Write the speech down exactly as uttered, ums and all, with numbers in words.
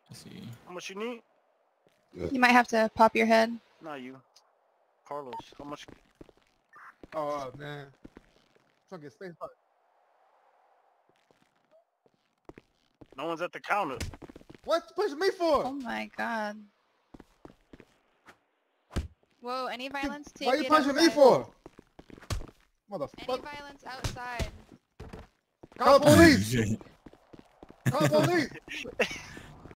Let's see. How much you need? You might have to pop your head. Not you. Carlos, how much? Oh uh, man. Trying to get space bar. No one's at the counter. What you pushing me for? Oh my god. Whoa, any violence? Take Why you it punching outside. me for? Any Motherfucker. violence outside. Call the police! Call the police!